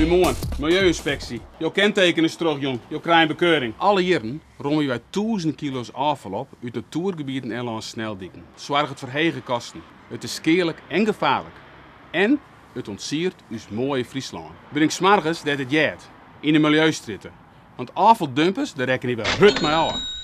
Goedemorgen, Milieuinspectie. Jouw kenteken is terug, jong. Jouw krijgt bekeuring. Alle jaren rommelen wij 1000 kilo's afval op uit de toergebieden en langs sneldieken. Zorgt het voor hege kosten. Het is skeerlijk en gevaarlijk. En het ontsiert ons mooie Friesland. Ben ik 's morgens dat het jaart in de milieustritten. Want afvaldumpers, daar rekken we hut mee aan.